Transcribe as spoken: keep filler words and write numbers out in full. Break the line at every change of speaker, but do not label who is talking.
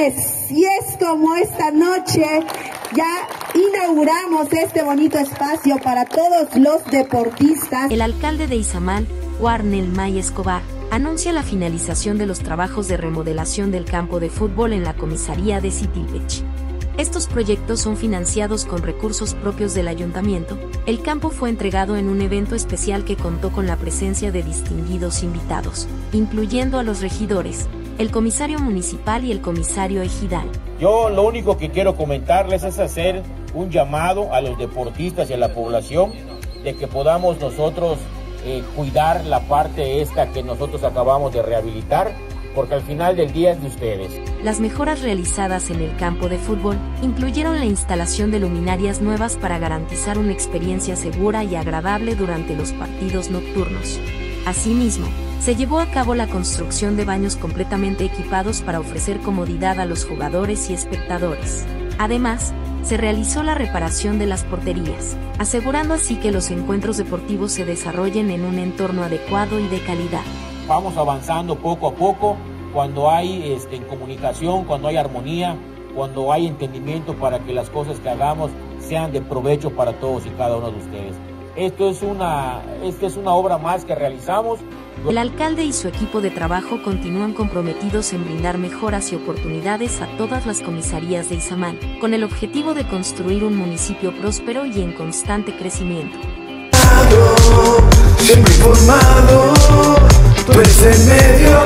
es, y es como esta noche ya inauguramos este bonito espacio para todos los deportistas.
El alcalde de Izamal, Warnel May Escobar, anuncia la finalización de los trabajos de remodelación del campo de fútbol en la comisaría de Zitilpech. Estos proyectos son financiados con recursos propios del ayuntamiento. El campo fue entregado en un evento especial que contó con la presencia de distinguidos invitados, incluyendo a los regidores, el comisario municipal y el comisario ejidal.
Yo lo único que quiero comentarles es hacer un llamado a los deportistas y a la población de que podamos nosotros eh, cuidar la parte esta que nosotros acabamos de rehabilitar, porque al final del día es de ustedes.
Las mejoras realizadas en el campo de fútbol incluyeron la instalación de luminarias nuevas para garantizar una experiencia segura y agradable durante los partidos nocturnos. Asimismo, se llevó a cabo la construcción de baños completamente equipados para ofrecer comodidad a los jugadores y espectadores. Además, se realizó la reparación de las porterías, asegurando así que los encuentros deportivos se desarrollen en un entorno adecuado y de calidad.
Vamos avanzando poco a poco, cuando hay este, comunicación, cuando hay armonía, cuando hay entendimiento para que las cosas que hagamos sean de provecho para todos y cada uno de ustedes. Esto es una, esto es una obra más que realizamos.
El alcalde y su equipo de trabajo continúan comprometidos en brindar mejoras y oportunidades a todas las comisarías de Izamal, con el objetivo de construir un municipio próspero y en constante crecimiento.
Siempre informado, tú eres el medio.